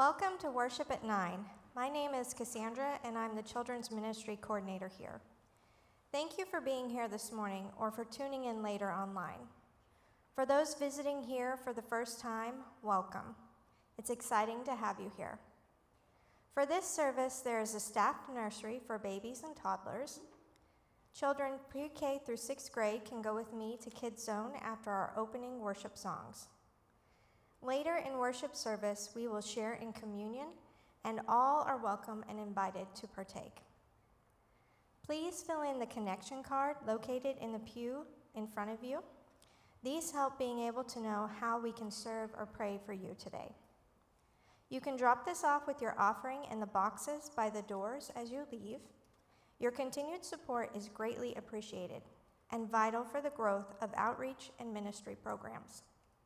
Welcome to Worship at 9. My name is Cassandra, and I'm the Children's Ministry Coordinator here. Thank you for being here this morning or for tuning in later online. For those visiting here for the first time, welcome. It's exciting to have you here. For this service, there is a staffed nursery for babies and toddlers. Children pre-K through 6th grade can go with me to Kids Zone after our opening worship songs. Later in worship service, we will share in communion, and all are welcome and invited to partake. Please fill in the connection card located in the pew in front of you. These help being able to know how we can serve or pray for you today. You can drop this off with your offering in the boxes by the doors as you leave. Your continued support is greatly appreciated and vital for the growth of outreach and ministry programs.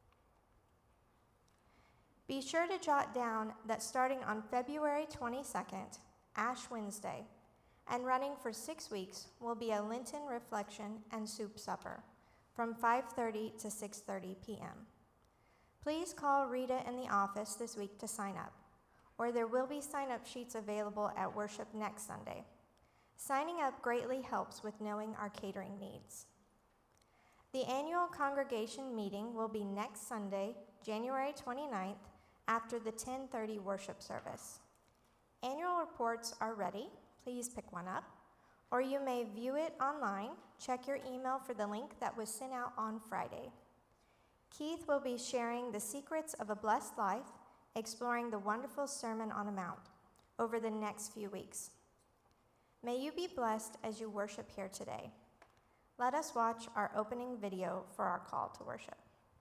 Be sure to jot down that starting on February 22nd, Ash Wednesday, and running for 6 weeks will be a Lenten reflection and soup supper from 5:30 to 6:30 p.m. Please call Rita in the office this week to sign up, or there will be sign-up sheets available at worship next Sunday. Signing up greatly helps with knowing our catering needs. The annual congregation meeting will be next Sunday, January 29th, after the 10:30 worship service. Annual reports are ready. Please pick one up, or you may view it online. Check your email for the link that was sent out on Friday. Keith will be sharing the secrets of a blessed life, exploring the wonderful Sermon on the Mount over the next few weeks. May you be blessed as you worship here today. Let us watch our opening video for our call to worship.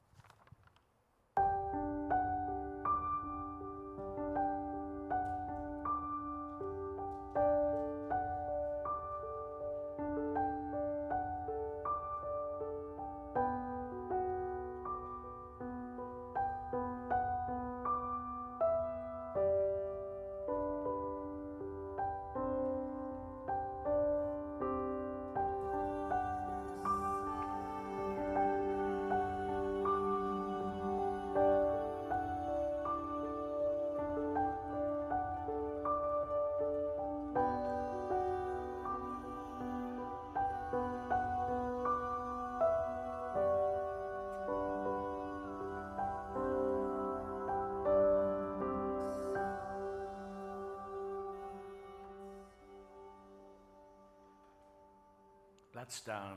Let's stand.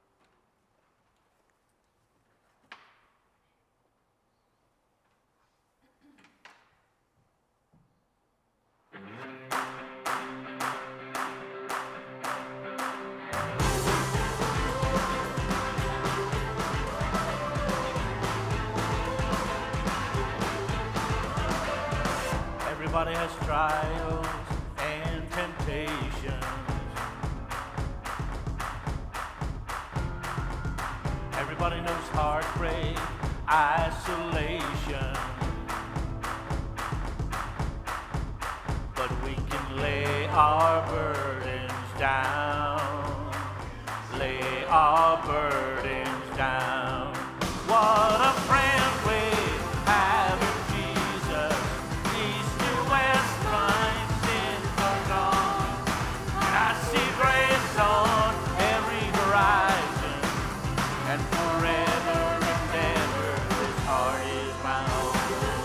Everybody has trials and temptations. Everybody knows heartbreak, isolation. But we can lay our burdens down. Lay our burdens down. What a friend we have in Jesus. East to west, my sins are gone. And I see grace on every horizon. And forever and ever, this heart is my own.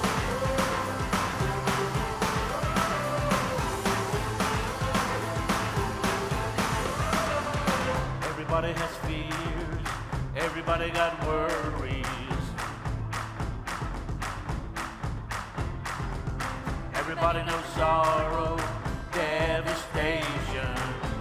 Everybody has fears, everybody got worries. Everybody knows sorrow, devastation.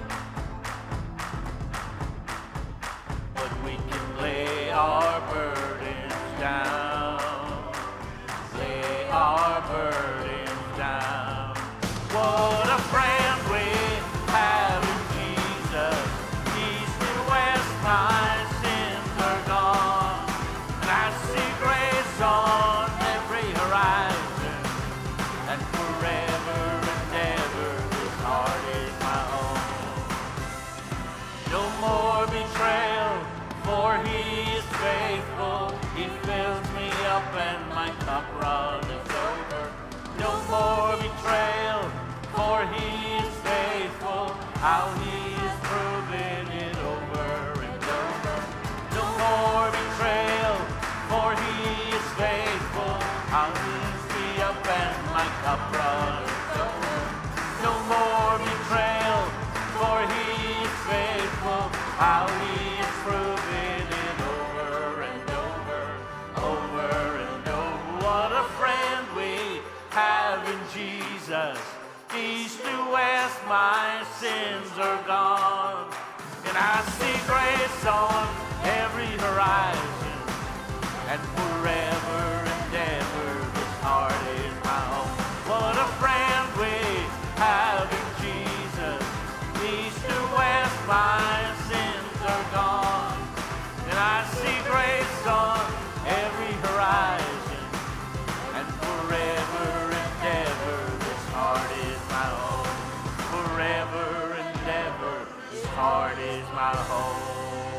But we can lay our burdens down. Lay our burdens down. What a friend we have in Jesus. East and west, my sins are gone. And I see grace on every horizon. And forever and ever, this heart is my own. No more betrayal, for he is faithful. He fills me up and my cup runneth over. No more betrayal, for he is faithful. How he is proven it over and over. No more betrayal, for he is faithful. How he lifts me up and my cup runs over. No more betrayal, for he is faithful. How he is proven it over and over, over and over. What a friend we have in Jesus. East to west, my sins are gone. And I see grace on every horizon. And forever and ever, this heart is my home. What a friend we have in Jesus. East to west, my sins are gone. And I see grace on every horizon. And forever and ever, this heart is my home. Forever and ever, this heart is my home.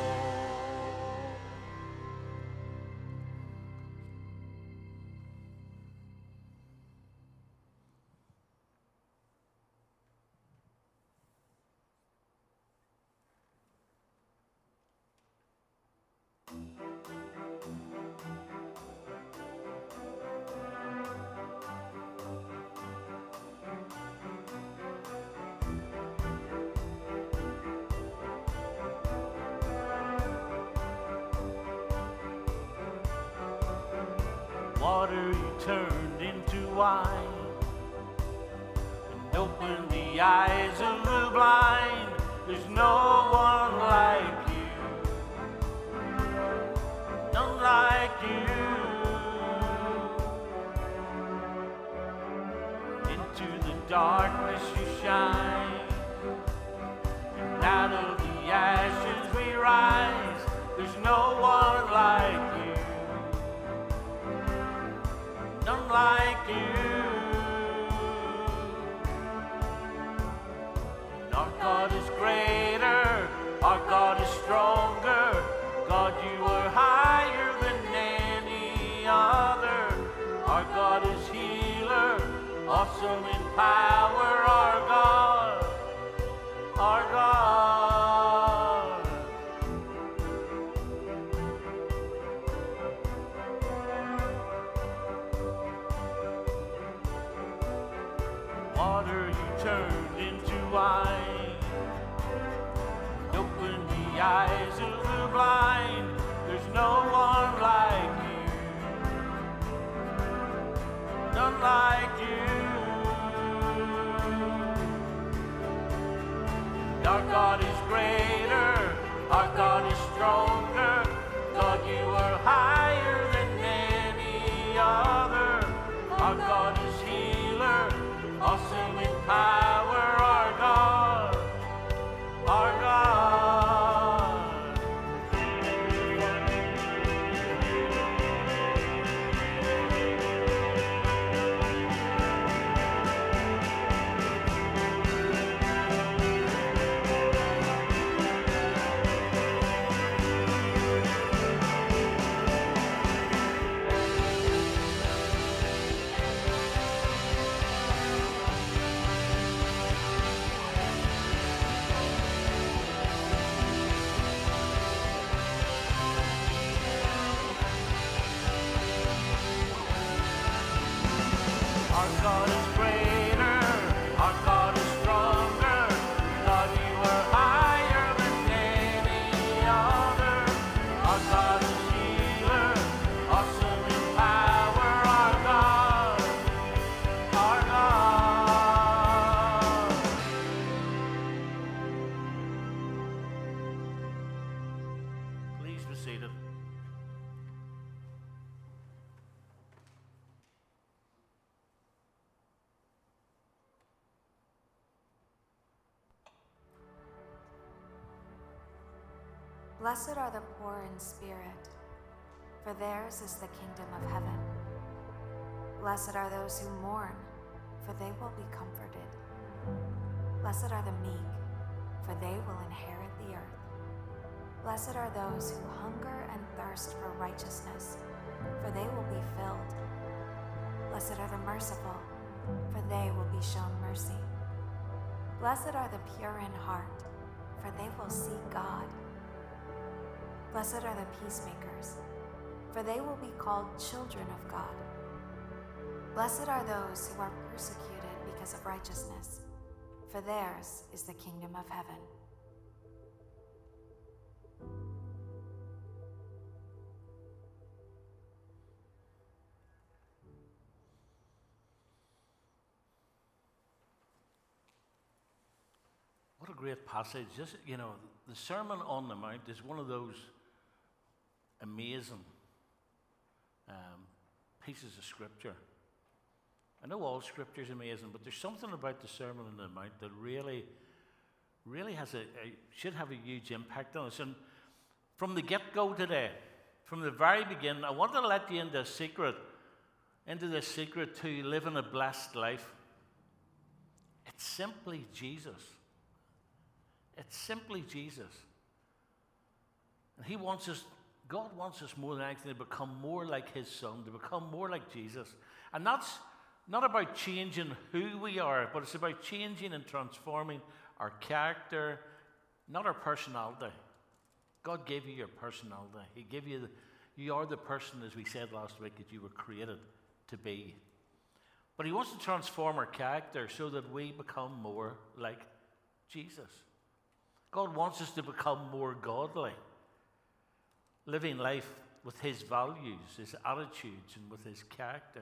Water you turned into wine and opened the eyes of the blind. There's no one like you, none like you. Into the darkness you shine, and out of the ashes we rise. There's no one like you, none like you. And our God is greater, our God is stronger. God, you are higher than any other. Our God is healer, awesome in power. Our God, our God. Water you turned into wine, opened the eyes of the blind. There's no one like you, none like you. Our God is greater, our God is stronger. God, you are higher than any other. Our God is healer, awesome in power. Our God, our God. Our God is greater, our God is stronger. God, you are higher than any other. Our God is healer, awesome in power. Our God, our God. Please be seated. Blessed are the poor in spirit, for theirs is the kingdom of heaven. Blessed are those who mourn, for they will be comforted. Blessed are the meek, for they will inherit the earth. Blessed are those who hunger and thirst for righteousness, for they will be filled. Blessed are the merciful, for they will be shown mercy. Blessed are the pure in heart, for they will see God. Blessed are the peacemakers, for they will be called children of God. Blessed are those who are persecuted because of righteousness, for theirs is the kingdom of heaven. What a great passage. This, the Sermon on the Mount is one of those amazing pieces of scripture. I know all scripture is amazing, but there's something about the Sermon on the Mount that really has should have a huge impact on us. And from the get-go today, from the very beginning, I want to let you into the secret to living a blessed life. It's simply Jesus. It's simply Jesus. And God wants us more than anything to become more like his Son, to become more like Jesus. And that's not about changing who we are, but it's about changing and transforming our character, not our personality. God gave you your personality. He gave you you are the person, as we said last week, that you were created to be. But he wants to transform our character so that we become more like Jesus. God wants us to become more godly, living life with his values, his attitudes, and with his character.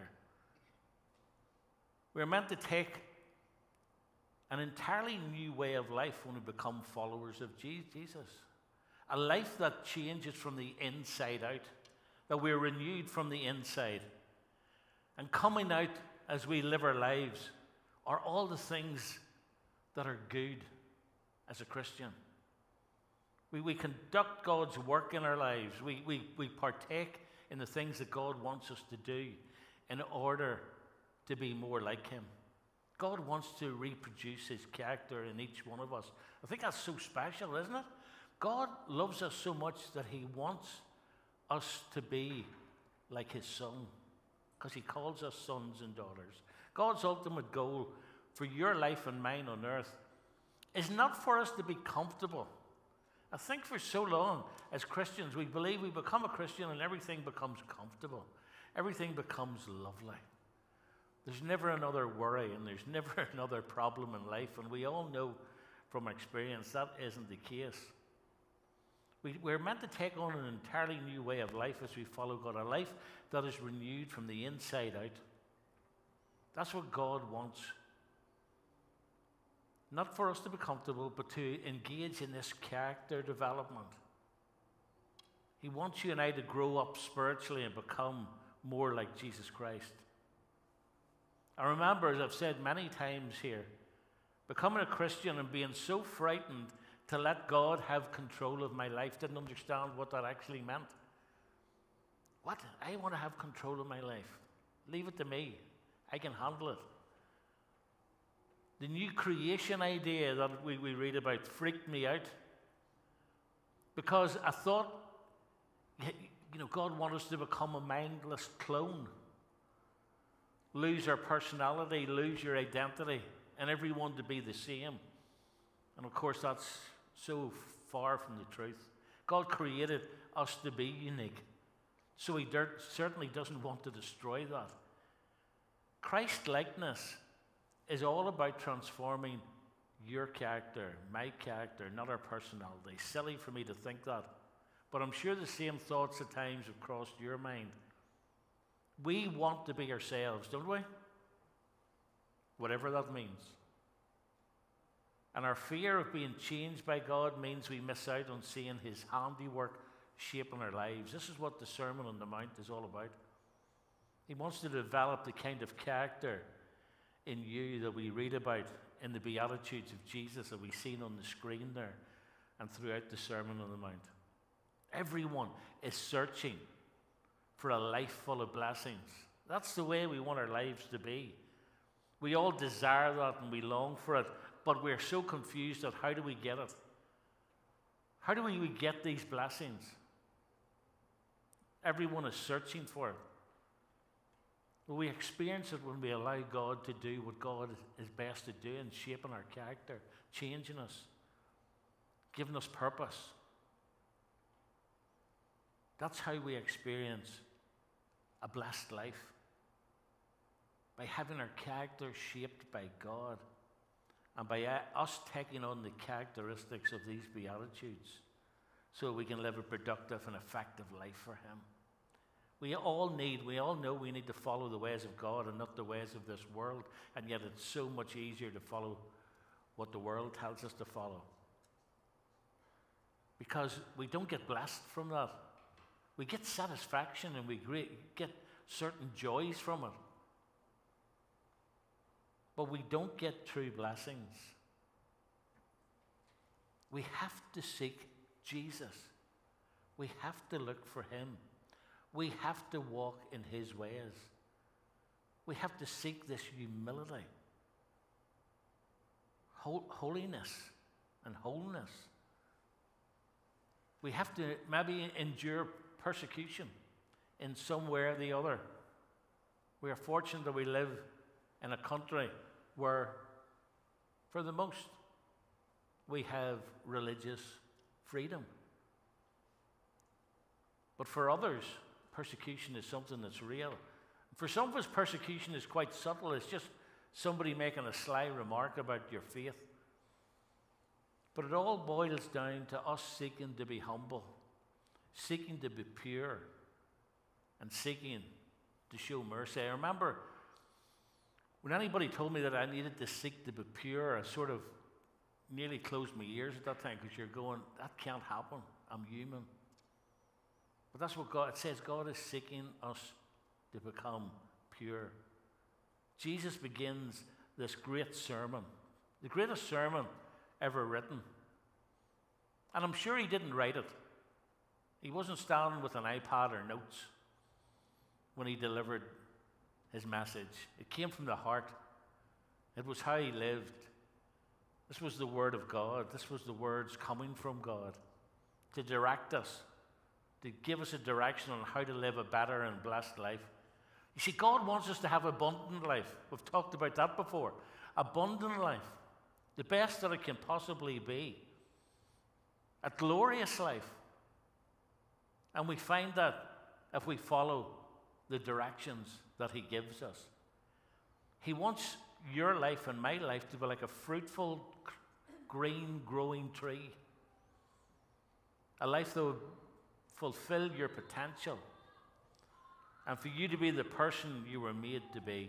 We're meant to take an entirely new way of life when we become followers of Jesus. A life that changes from the inside out, that we're renewed from the inside. And coming out as we live our lives are all the things that are good as a Christian. We conduct God's work in our lives. We partake in the things that God wants us to do in order to be more like him. God wants to reproduce his character in each one of us. I think that's so special, isn't it? God loves us so much that he wants us to be like his Son, because he calls us sons and daughters. God's ultimate goal for your life and mine on earth is not for us to be comfortable. I think for so long as Christians, we believe we become a Christian and everything becomes comfortable. Everything becomes lovely. There's never another worry and there's never another problem in life. And we all know from experience that isn't the case. We're meant to take on an entirely new way of life as we follow God, a life that is renewed from the inside out. That's what God wants. Not for us to be comfortable, but to engage in this character development. He wants you and I to grow up spiritually and become more like Jesus Christ. I remember, as I've said many times here, becoming a Christian and being so frightened to let God have control of my life, didn't understand what that actually meant. What? I want to have control of my life. Leave it to me. I can handle it. The new creation idea that we read about freaked me out, because I thought, God wanted us to become a mindless clone. Lose our personality, lose your identity, and everyone to be the same. And of course, that's so far from the truth. God created us to be unique, so he certainly doesn't want to destroy that. Christ-likeness is all about transforming your character, my character, not our personality. Silly for me to think that, but I'm sure the same thoughts at times have crossed your mind. We want to be ourselves, don't we? Whatever that means. And our fear of being changed by God means we miss out on seeing his handiwork shaping our lives. This is what the Sermon on the Mount is all about. He wants to develop the kind of character in you that we read about in the Beatitudes of Jesus that we've seen on the screen there and throughout the Sermon on the Mount. Everyone is searching for a life full of blessings. That's the way we want our lives to be. We all desire that and we long for it, but we're so confused at how do we get it? How do we get these blessings? Everyone is searching for it. We experience it when we allow God to do what God is best to do in shaping our character, changing us, giving us purpose. That's how we experience a blessed life. By having our character shaped by God and by us taking on the characteristics of these Beatitudes so we can live a productive and effective life for Him. We all know we need to follow the ways of God and not the ways of this world, and yet it's so much easier to follow what the world tells us to follow. Because we don't get blessed from that. We get satisfaction and we get certain joys from it. But we don't get true blessings. We have to seek Jesus. We have to look for Him. We have to walk in His ways. We have to seek this humility, holiness, and wholeness. We have to maybe endure persecution in some way or the other. We are fortunate that we live in a country where, for the most, we have religious freedom. But for others, persecution is something that's real. For some of us, persecution is quite subtle. It's just somebody making a sly remark about your faith. But it all boils down to us seeking to be humble, seeking to be pure, and seeking to show mercy. I remember when anybody told me that I needed to seek to be pure, I sort of nearly closed my ears at that time, because you're going, that can't happen. I'm human. But that's what God, it says God is seeking us to become pure. Jesus begins this great sermon, the greatest sermon ever written. And I'm sure He didn't write it. He wasn't standing with an iPad or notes when He delivered His message. It came from the heart. It was how He lived. This was the Word of God. This was the words coming from God to direct us, to give us a direction on how to live a better and blessed life. You see, God wants us to have abundant life. We've talked about that before. Abundant life. The best that it can possibly be. A glorious life. And we find that if we follow the directions that He gives us. He wants your life and my life to be like a fruitful, green, growing tree. A life that will fulfill your potential. And for you to be the person you were made to be.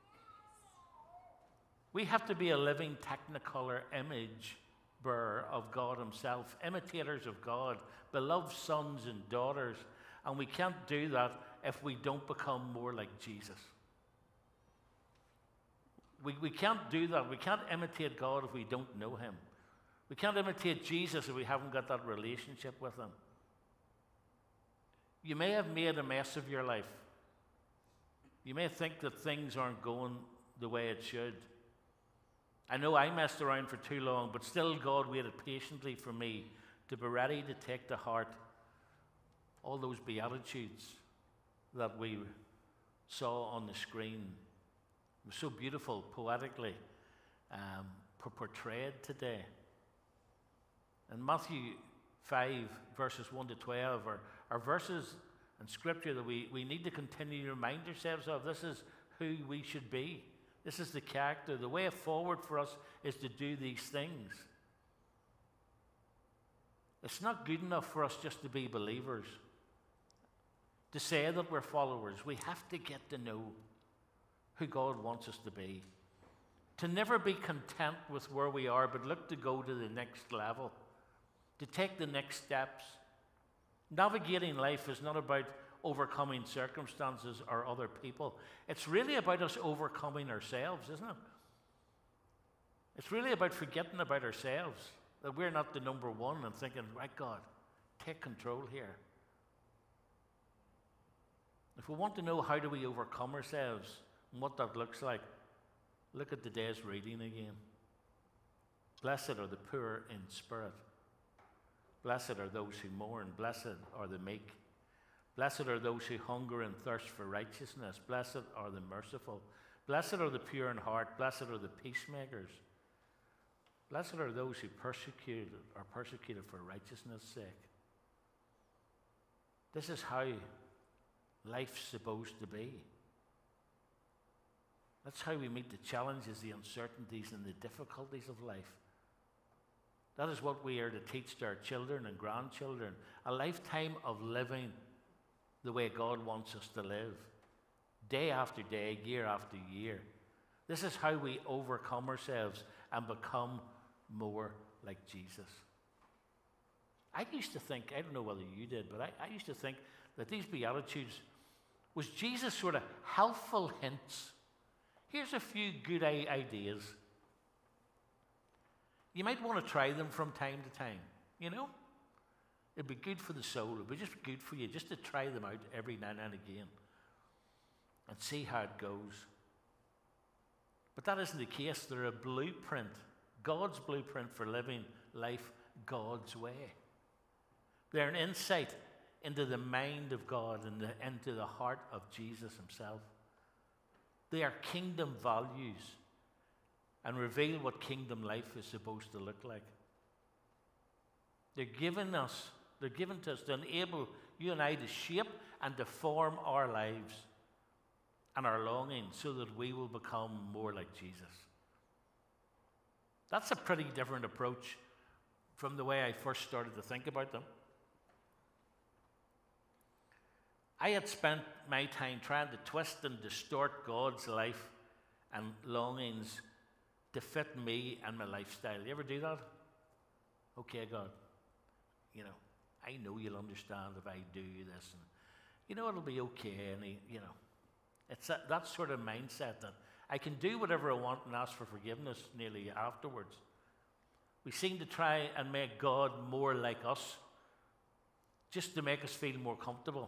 We have to be a living technicolor image bearer of God Himself, imitators of God, beloved sons and daughters, and we can't do that if we don't become more like Jesus. We can't do that. We can't imitate God if we don't know Him. We can't imitate Jesus if we haven't got that relationship with Him. You may have made a mess of your life. You may think that things aren't going the way it should. I know I messed around for too long, but still God waited patiently for me to be ready to take to heart all those Beatitudes that we saw on the screen. It was so beautiful, poetically portrayed today. And Matthew 5, verses 1 to 12 are verses in Scripture that we need to continue to remind ourselves of. This is who we should be. This is the character. The way forward for us is to do these things. It's not good enough for us just to be believers, to say that we're followers. We have to get to know who God wants us to be. To never be content with where we are, but look to go to the next level, to take the next steps. Navigating life is not about overcoming circumstances or other people. It's really about us overcoming ourselves, isn't it? It's really about forgetting about ourselves, that we're not the number one, and thinking, right, God, take control here. If we want to know how do we overcome ourselves and what that looks like, look at today's reading again. Blessed are the poor in spirit. Blessed are those who mourn. Blessed are the meek. Blessed are those who hunger and thirst for righteousness. Blessed are the merciful. Blessed are the pure in heart. Blessed are the peacemakers. Blessed are those who are persecuted for righteousness' sake. This is how life's supposed to be. That's how we meet the challenges, the uncertainties, and the difficulties of life. That is what we are to teach to our children and grandchildren. A lifetime of living the way God wants us to live. Day after day, year after year. This is how we overcome ourselves and become more like Jesus. I used to think, I don't know whether you did, but I used to think that these Beatitudes was Jesus' sort of helpful hints. Here's a few good ideas. You might want to try them from time to time, you know? It'd be good for the soul. It'd be just good for you just to try them out every now and again and see how it goes. But that isn't the case. They're a blueprint, God's blueprint for living life God's way. They're an insight into the mind of God and into the heart of Jesus himself. They are kingdom values and reveal what kingdom life is supposed to look like. They're given to us to enable you and I to shape and to form our lives and our longings so that we will become more like Jesus. That's a pretty different approach from the way I first started to think about them. I had spent my time trying to twist and distort God's life and longings to fit me and my lifestyle. You ever do that? Okay, God, I know you'll understand if I do this, and it'll be okay, and it's that sort of mindset that I can do whatever I want and ask for forgiveness nearly afterwards. We seem to try and make God more like us just to make us feel more comfortable,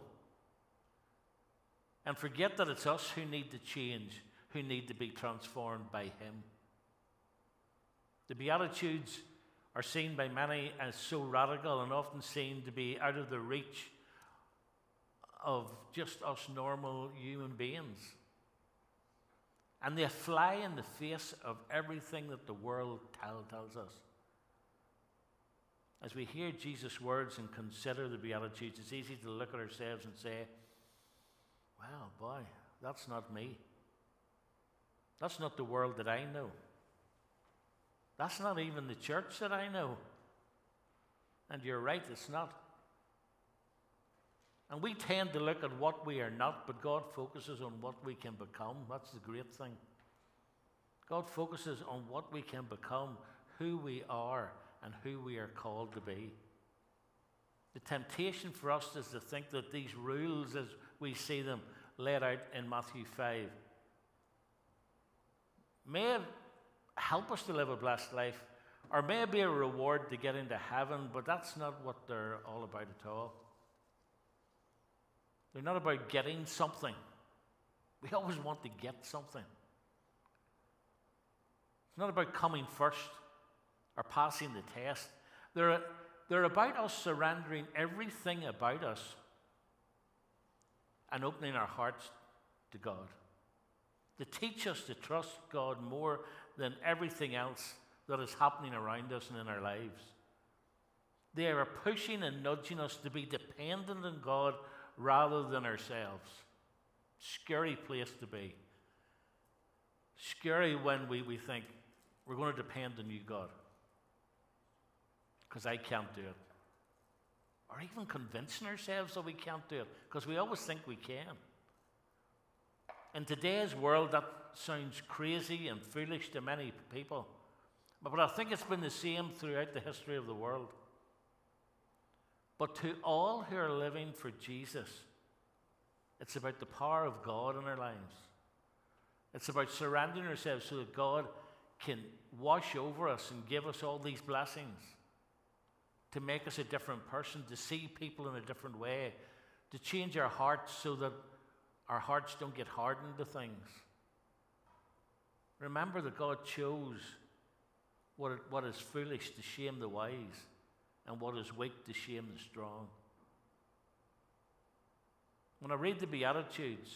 and forget that it's us who need to change, who need to be transformed by him. The Beatitudes are seen by many as so radical and often seen to be out of the reach of just us normal human beings. And they fly in the face of everything that the world tells us. As we hear Jesus' words and consider the Beatitudes, it's easy to look at ourselves and say, well, boy, that's not me. That's not the world that I know. That's not even the church that I know. And you're right, it's not. And we tend to look at what we are not, but God focuses on what we can become. That's the great thing. God focuses on what we can become, who we are, and who we are called to be. The temptation for us is to think that these rules, as we see them laid out in Matthew 5, may help us to live a blessed life, or may be a reward to get into heaven, but that's not what they're all about at all. They're not about getting something. We always want to get something. It's not about coming first or passing the test. They're about us surrendering everything about us and opening our hearts to God. To teach us to trust God more than everything else that is happening around us and in our lives. They are pushing and nudging us to be dependent on God rather than ourselves. Scary place to be. Scary when we think we're going to depend on you, God, because I can't do it. Or even convincing ourselves that we can't do it, because we always think we can. In today's world, that sounds crazy and foolish to many people. But I think it's been the same throughout the history of the world. But to all who are living for Jesus, it's about the power of God in our lives. It's about surrendering ourselves so that God can wash over us and give us all these blessings, to make us a different person, to see people in a different way, to change our hearts so that our hearts don't get hardened to things. Remember that God chose what is foolish to shame the wise, and what is weak to shame the strong. When I read the Beatitudes,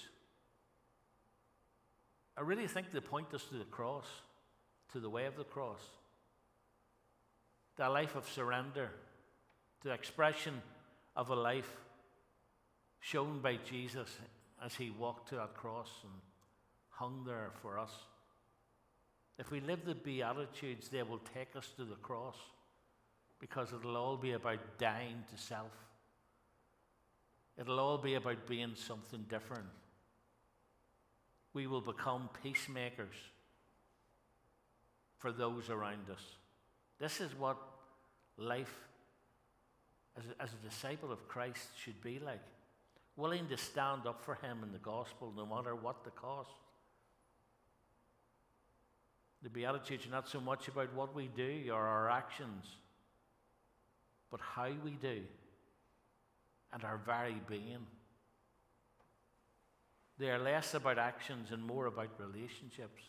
I really think they point us to the cross, to the way of the cross. The life of surrender, the expression of a life shown by Jesus as he walked to that cross and hung there for us. If we live the Beatitudes, they will take us to the cross, because it'll all be about dying to self. It'll all be about being something different. We will become peacemakers for those around us. This is what life as a disciple of Christ should be like. Willing to stand up for him in the gospel no matter what the cost. The Beatitudes are not so much about what we do or our actions, but how we do and our very being. They are less about actions and more about relationships.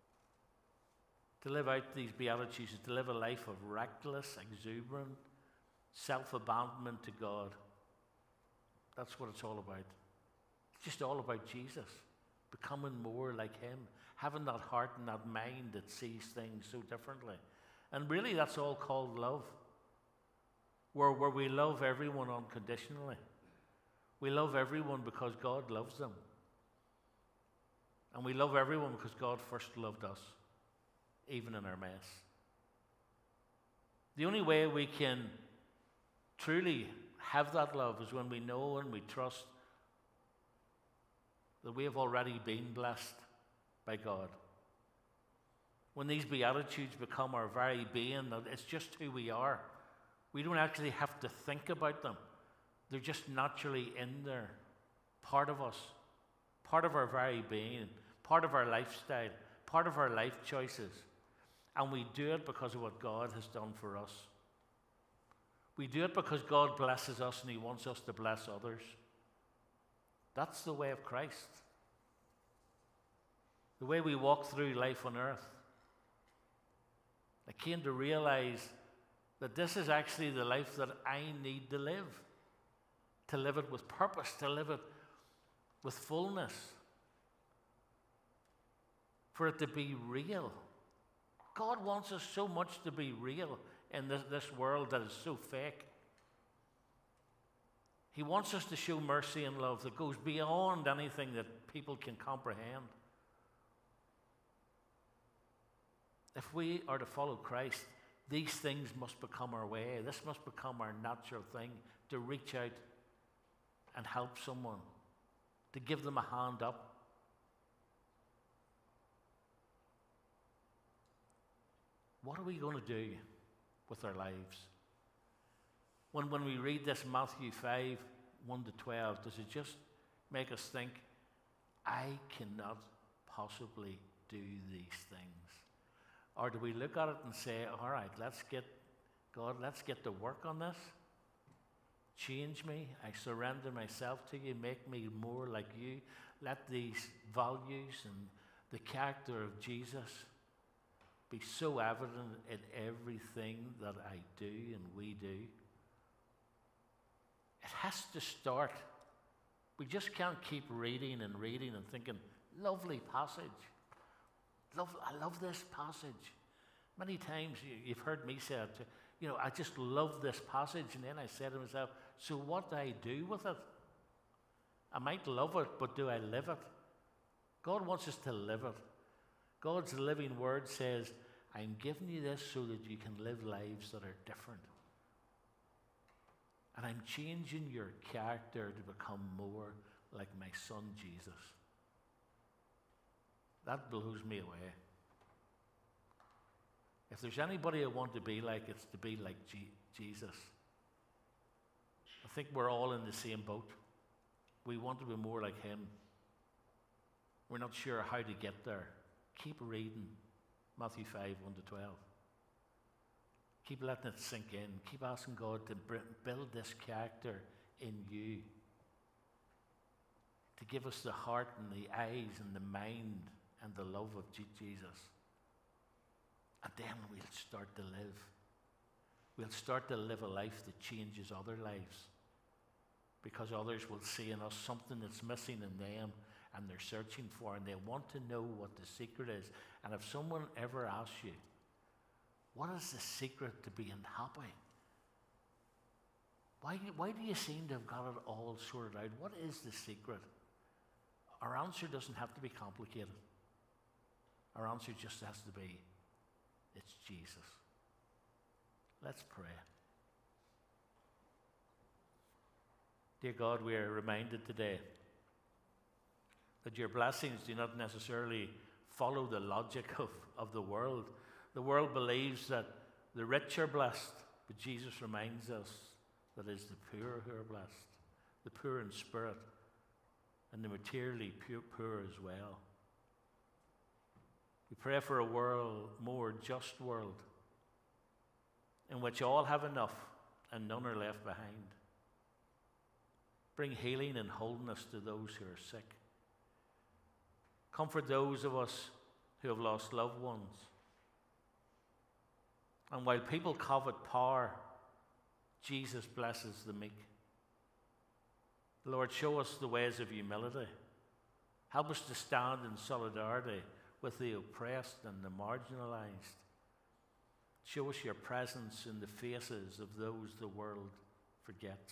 To live out these Beatitudes is to live a life of reckless, exuberant self-abandonment to God. That's what it's all about. It's just all about Jesus, becoming more like him, having that heart and that mind that sees things so differently. And really, that's all called love, where we love everyone unconditionally. We love everyone because God loves them. And we love everyone because God first loved us, even in our mess. The only way we can truly have that love is when we know and we trust that we have already been blessed by God. When these Beatitudes become our very being, it's just who we are. We don't actually have to think about them. They're just naturally in there, part of us, part of our very being, part of our lifestyle, part of our life choices. And we do it because of what God has done for us. We do it because God blesses us and he wants us to bless others. That's the way of Christ. The way we walk through life on earth. I came to realize that this is actually the life that I need to live it with purpose, to live it with fullness, for it to be real. God wants us so much to be real in this world that is so fake. He wants us to show mercy and love that goes beyond anything that people can comprehend. If we are to follow Christ, these things must become our way. This must become our natural thing, to reach out and help someone, to give them a hand up. What are we going to do with our lives? When we read this Matthew 5, 1 to 12, does it just make us think, I cannot possibly do these things? Or do we look at it and say, all right, let's get to work on this. Change me. I surrender myself to you. Make me more like you. Let these values and the character of Jesus be so evident in everything that I do and we do. It has to start. We just can't keep reading and thinking, lovely passage. I love this passage. Many times you've heard me say it, I just love this passage. And then I say to myself, so what do I do with it? I might love it, but do I live it? God wants us to live it. God's living word says, I'm giving you this so that you can live lives that are different. And I'm changing your character to become more like my son Jesus. That blows me away. If there's anybody I want to be like, it's to be like Jesus. I think we're all in the same boat. We want to be more like him. We're not sure how to get there. Keep reading Matthew 5, 1 to 12. Keep letting it sink in. Keep asking God to build this character in you. To give us the heart and the eyes and the mind and the love of Jesus. And then we'll start to live. We'll start to live a life that changes other lives. because others will see in us something that's missing in them and they're searching for, and they want to know what the secret is. And if someone ever asks you, what is the secret to being happy? Why do you seem to have got it all sorted out? What is the secret? Our answer doesn't have to be complicated. Our answer just has to be, it's Jesus. Let's pray. Dear God, we are reminded today that your blessings do not necessarily follow the logic of the world. The world believes that the rich are blessed, but Jesus reminds us that it's the poor who are blessed, the poor in spirit, and the materially poor as well. We pray for a world, more just world, in which all have enough and none are left behind. Bring healing and wholeness to those who are sick. Comfort those of us who have lost loved ones. And while people covet power, Jesus blesses the meek. Lord, show us the ways of humility. Help us to stand in solidarity with the oppressed and the marginalized. Show us your presence in the faces of those the world forgets.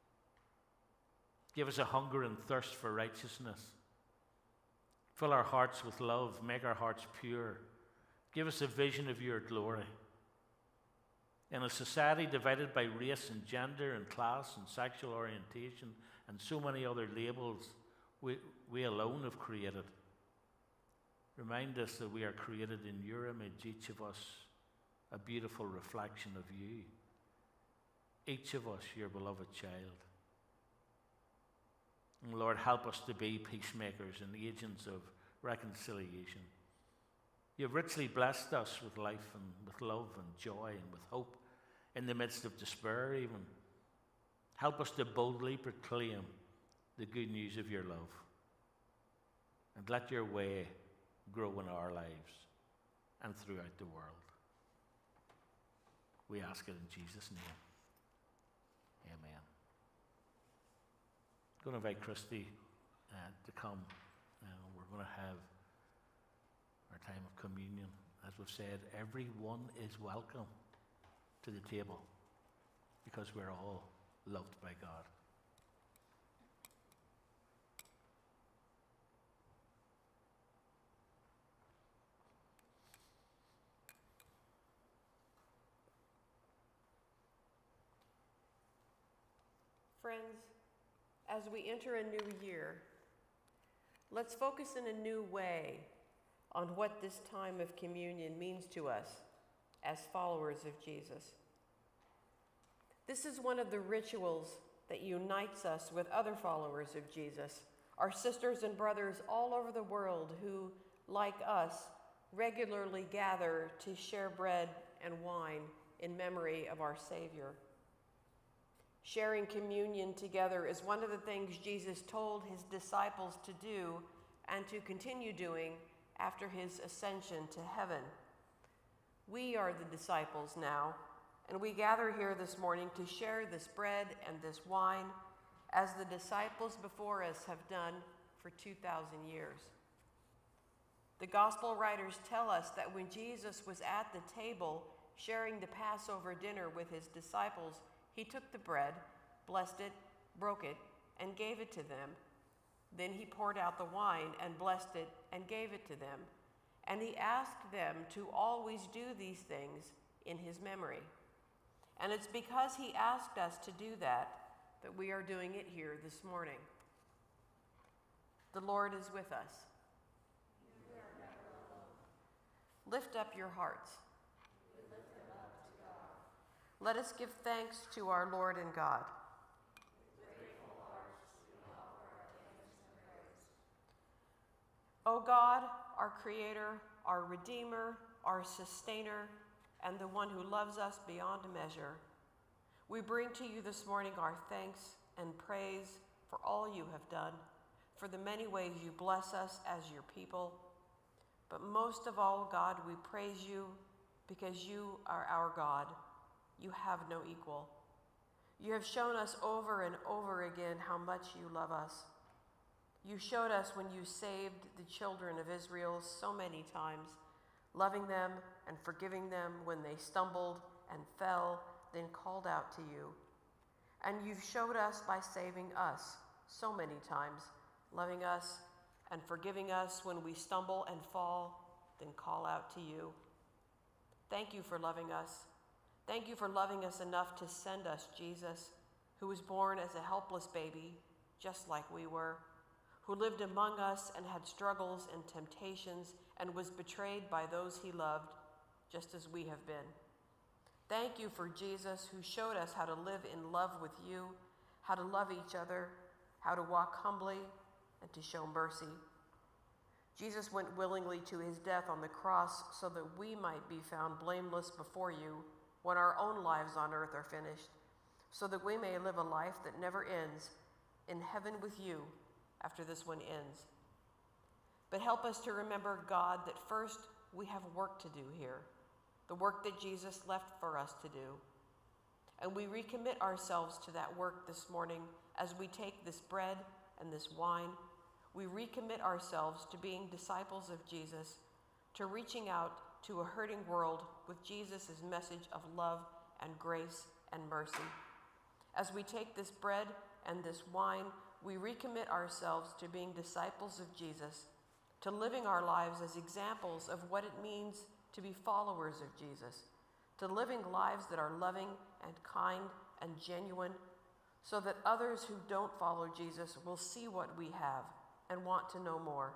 Give us a hunger and thirst for righteousness. Fill our hearts with love. Make our hearts pure. Give us a vision of your glory. In a society divided by race and gender and class and sexual orientation and so many other labels we alone have created, remind us that we are created in your image, each of us a beautiful reflection of you. Each of us your beloved child. And Lord, help us to be peacemakers and agents of reconciliation. You've richly blessed us with life and with love and joy and with hope in the midst of despair even. Help us to boldly proclaim the good news of your love. And let your way grow in our lives and throughout the world. We ask it in Jesus' name. Amen. I'm going to invite Christy to come. We're going to have our time of communion. As we've said, everyone is welcome to the table because we're all loved by God. Friends, as we enter a new year, let's focus in a new way on what this time of communion means to us as followers of Jesus. This is one of the rituals that unites us with other followers of Jesus, our sisters and brothers all over the world who, like us, regularly gather to share bread and wine in memory of our Savior. Sharing communion together is one of the things Jesus told his disciples to do and to continue doing after his ascension to heaven. We are the disciples now, and we gather here this morning to share this bread and this wine as the disciples before us have done for 2,000 years. The gospel writers tell us that when Jesus was at the table sharing the Passover dinner with his disciples, he took the bread, blessed it, broke it, and gave it to them. Then he poured out the wine and blessed it and gave it to them. And he asked them to always do these things in his memory. And it's because he asked us to do that that we are doing it here this morning. The Lord is with us. Lift up your hearts. Let us give thanks to our Lord and God. O God, our Creator, our Redeemer, our Sustainer, and the one who loves us beyond measure, we bring to you this morning our thanks and praise for all you have done, for the many ways you bless us as your people. But most of all, God, we praise you because you are our God. You have no equal. You have shown us over and over again how much you love us. You showed us when you saved the children of Israel so many times, loving them and forgiving them when they stumbled and fell, then called out to you. And you've showed us by saving us so many times, loving us and forgiving us when we stumble and fall, then call out to you. Thank you for loving us. Thank you for loving us enough to send us Jesus, who was born as a helpless baby, just like we were, who lived among us and had struggles and temptations and was betrayed by those he loved, just as we have been. Thank you for Jesus, who showed us how to live in love with you, how to love each other, how to walk humbly, and to show mercy. Jesus went willingly to his death on the cross so that we might be found blameless before you when our own lives on earth are finished, so that we may live a life that never ends in heaven with you after this one ends. But help us to remember, God, that first we have work to do here, the work that Jesus left for us to do. And we recommit ourselves to that work this morning as we take this bread and this wine. We recommit ourselves to being disciples of Jesus, to reaching out to a hurting world with Jesus' message of love and grace and mercy. As we take this bread and this wine, we recommit ourselves to being disciples of Jesus, to living our lives as examples of what it means to be followers of Jesus, to living lives that are loving and kind and genuine, so that others who don't follow Jesus will see what we have and want to know more.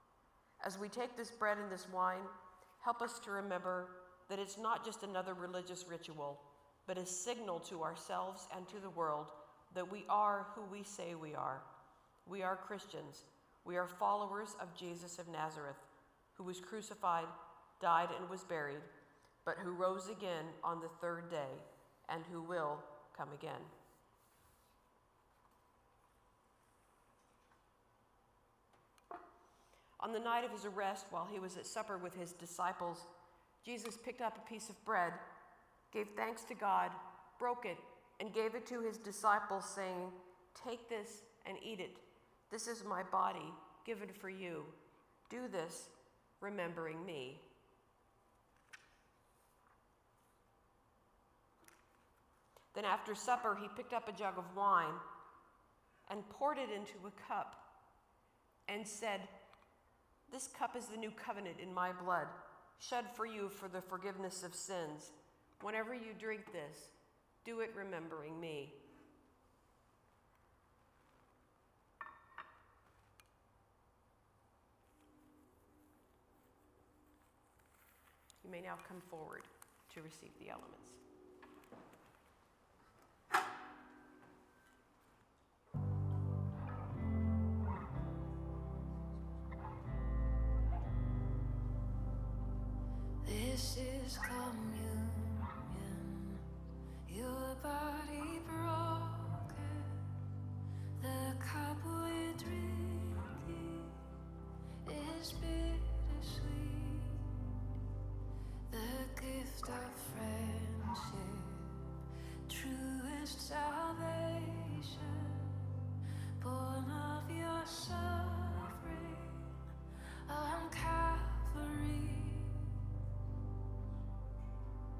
As we take this bread and this wine, help us to remember that it's not just another religious ritual, but a signal to ourselves and to the world that we are who we say we are. We are Christians. We are followers of Jesus of Nazareth, who was crucified, died, and was buried, but who rose again on the third day, and who will come again. On the night of his arrest, while he was at supper with his disciples, Jesus picked up a piece of bread, gave thanks to God, broke it, and gave it to his disciples, saying, "Take this and eat it. This is my body, given for you. Do this, remembering me." Then after supper, he picked up a jug of wine and poured it into a cup and said, "This cup is the new covenant in my blood, shed for you for the forgiveness of sins. Whenever you drink this, do it remembering me." You may now come forward to receive the elements. This is communion, your body broken, the cup we're drinking is bittersweet, the gift of friendship, truest salvation, born of your suffering on Calvary.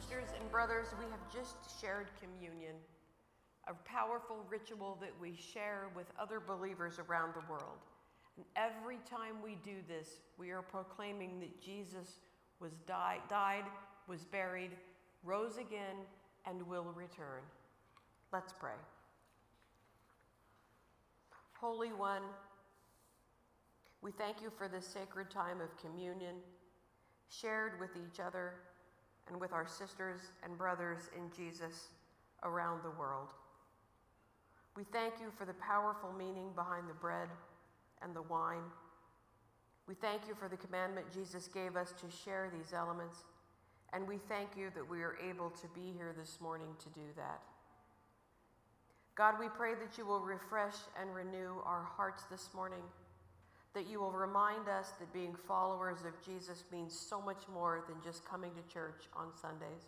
sisters and brothers, we have just shared communion, a powerful ritual that we share with other believers around the world. And every time we do this, we are proclaiming that Jesus died, was buried, rose again, and will return. Let's pray. Holy One, we thank you for this sacred time of communion, shared with each other and with our sisters and brothers in Jesus around the world. We thank you for the powerful meaning behind the bread and the wine. We thank you for the commandment Jesus gave us to share these elements, and we thank you that we are able to be here this morning to do that. God, we pray that you will refresh and renew our hearts this morning, that you will remind us that being followers of Jesus means so much more than just coming to church on Sundays.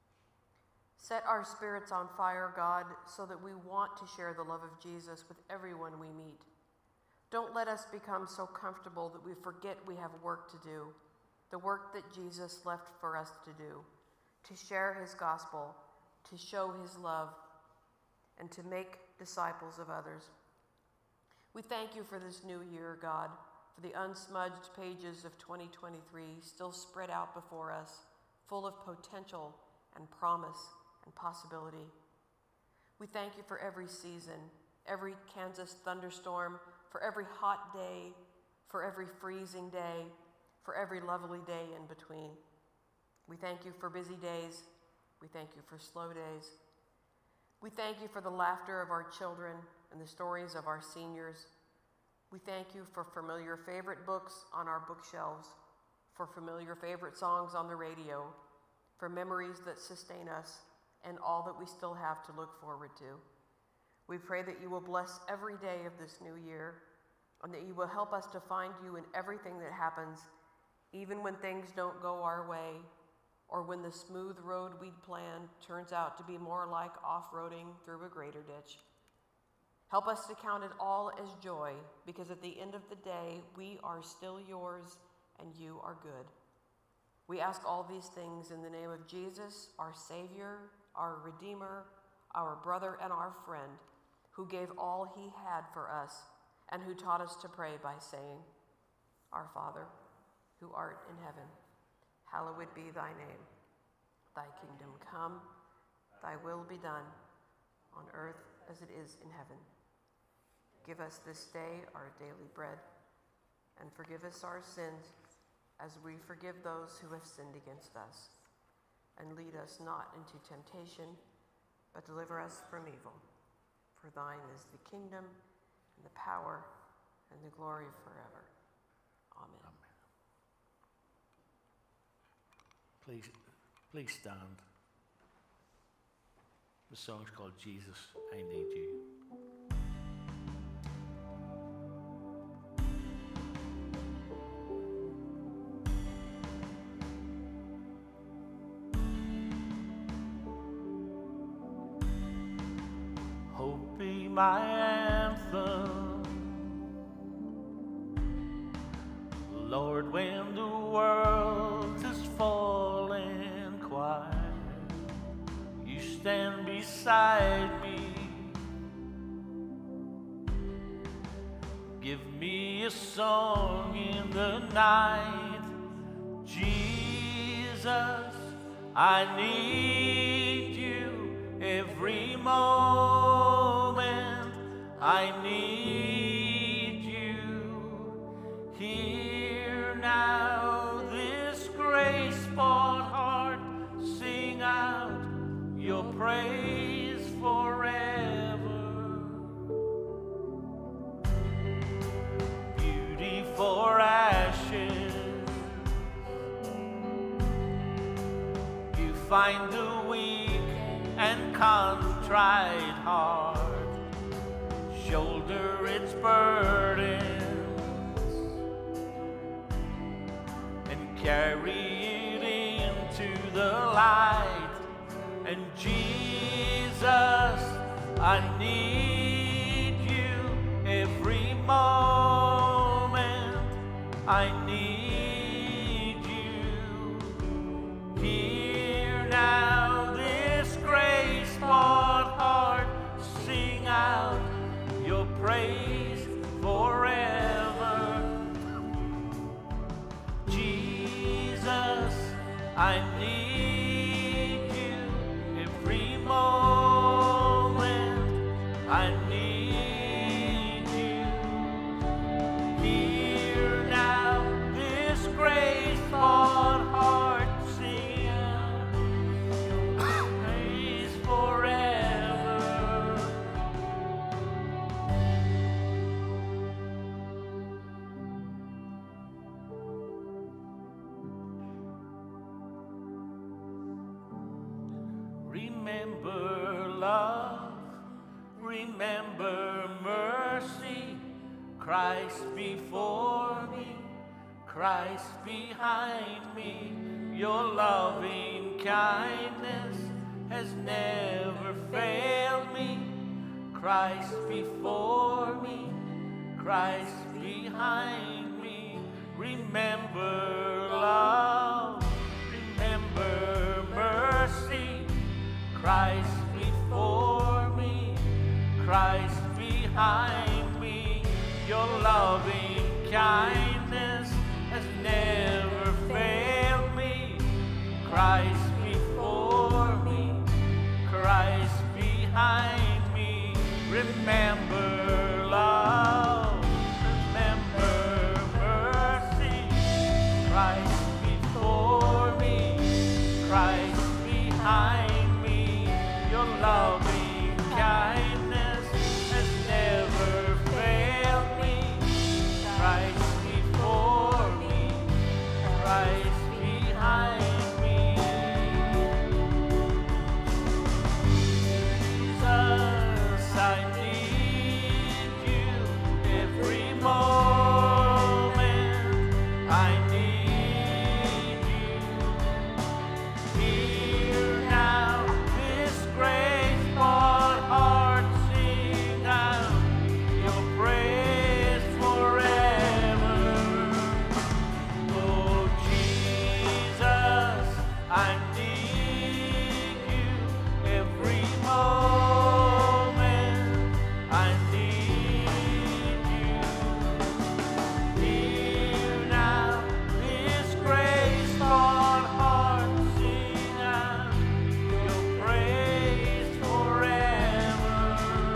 Set our spirits on fire, God, so that we want to share the love of Jesus with everyone we meet. Don't let us become so comfortable that we forget we have work to do, the work that Jesus left for us to do, to share his gospel, to show his love, and to make disciples of others. We thank you for this new year, God, for the unsmudged pages of 2023 still spread out before us, full of potential and promise and possibility. We thank you for every season, every Kansas thunderstorm, for every hot day, for every freezing day, for every lovely day in between. We thank you for busy days. We thank you for slow days. We thank you for the laughter of our children and the stories of our seniors. We thank you for familiar favorite books on our bookshelves, for familiar favorite songs on the radio, for memories that sustain us, and all that we still have to look forward to. We pray that you will bless every day of this new year, and that you will help us to find you in everything that happens, even when things don't go our way, or when the smooth road we'd planned turns out to be more like off-roading through a grader ditch. Help us to count it all as joy, because at the end of the day, we are still yours and you are good. We ask all these things in the name of Jesus, our Savior, our Redeemer, our brother and our friend, who gave all he had for us and who taught us to pray by saying, Our Father, who art in heaven, hallowed be thy name. Thy kingdom come, thy will be done, on earth as it is in heaven. Give us this day our daily bread, and forgive us our sins as we forgive those who have sinned against us. And lead us not into temptation, but deliver us from evil. For thine is the kingdom, and the power, and the glory forever. Amen. Please stand. The song's called Jesus, I Need You. Hope be my anthem, Lord, when the world is falling quiet, you stand beside me. Give me a song in the night, Jesus, I need you every moment. I need you. Hear now this grace-born heart sing out your praise forever. Beauty for ashes, you find the weak and contrite heart, shoulder its burdens and carry it into the light. And Jesus, I need you every moment. I need you here now. I need you. Hear now this graceful heart sing praise forever. Remember love, remember mercy, Christ before me, Christ behind me. Your loving kindness has never failed me. Christ before me, Christ behind me. Remember love, remember mercy, Christ before me, Christ behind me. Your loving kindness has never failed me. Christ before me, Christ behind me. Remember love, remember mercy, Christ before me, Christ behind me. Your loving kindness has never failed me. Christ before me, Christ behind me. Jesus, I need you every moment. I need you. Hear now this graceful heart sing out your praise forever. Oh Jesus, I need you every moment. I need you. Hear now this graceful heart sing out your praise forever.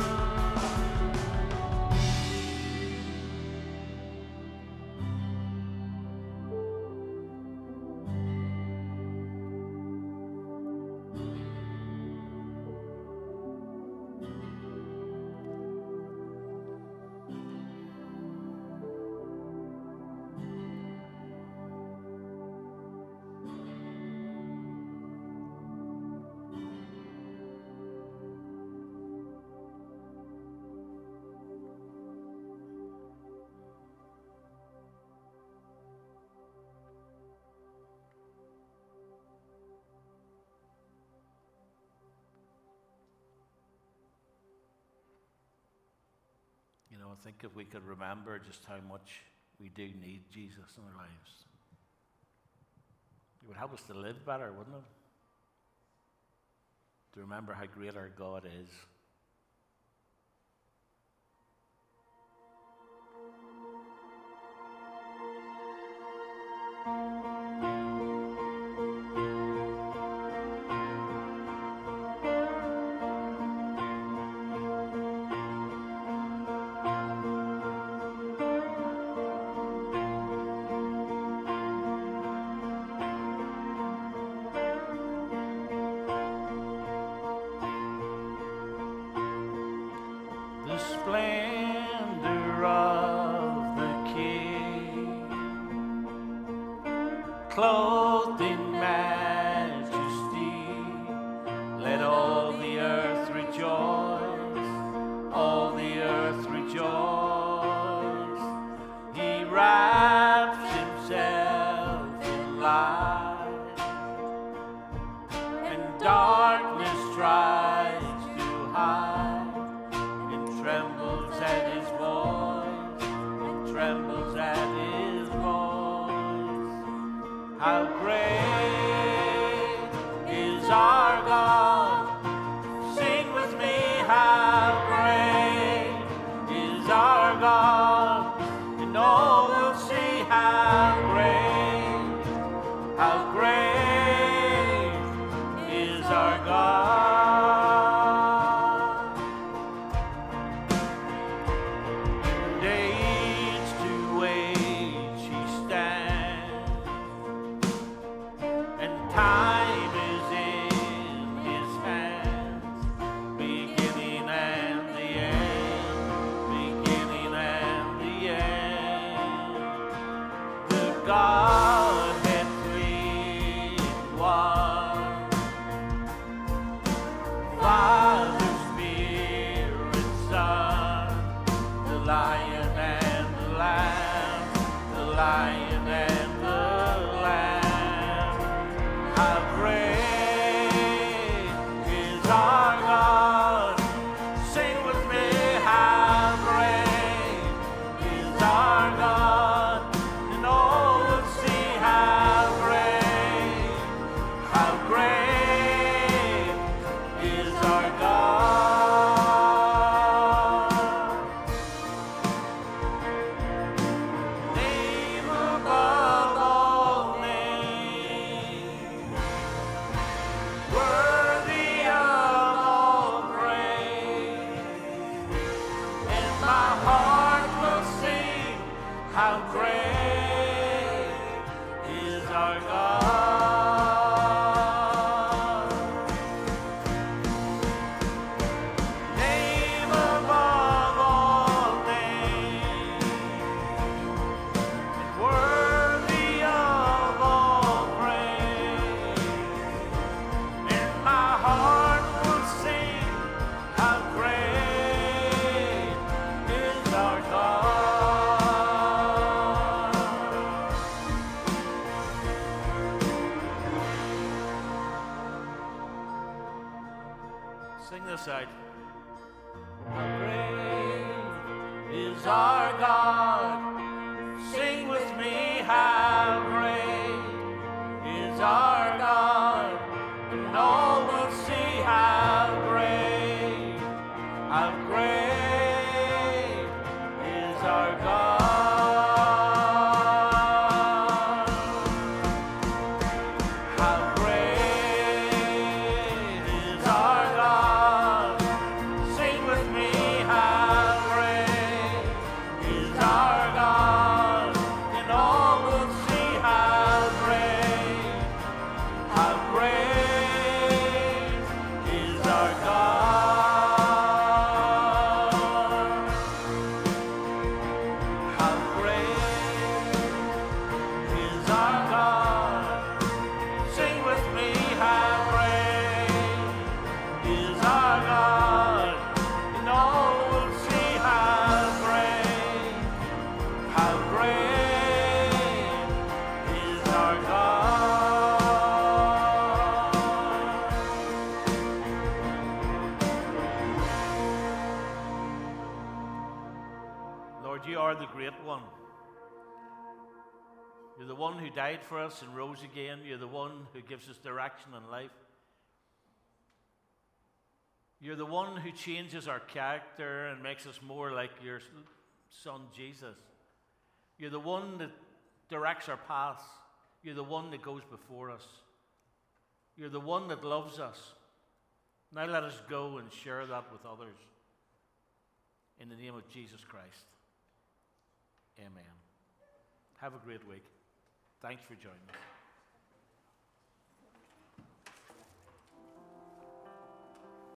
You know, I think if we could remember just how much we do need Jesus in our lives, it would help us to live better, wouldn't it? To remember how great our God is. The splendor of the King, clothed in majesty, let all the earth rejoice, all the earth rejoice. He wraps himself in light, and darkness tries to hide, and trembles at his voice, and trembles at his voice. How my heart will sing how great is our God. Name above all names, worthy of all praise. And my heart will sing how great is our God. Sing this out. How great is our God. Sing with me, how great is our God. And all will see how great is our God. How great is our God. Sing with me, how great is our God. And all will see how great is our God. How great is our God. Sing with me, how great is our God. And all will see how great is our God. Lord, you are the great one. You're the one who died for us and rose again. You're the one who gives us direction in life. You're the one who changes our character and makes us more like your Son, Jesus. You're the one that directs our paths. You're the one that goes before us. You're the one that loves us. Now let us go and share that with others. In the name of Jesus Christ. Amen. Have a great week. Thanks for joining us.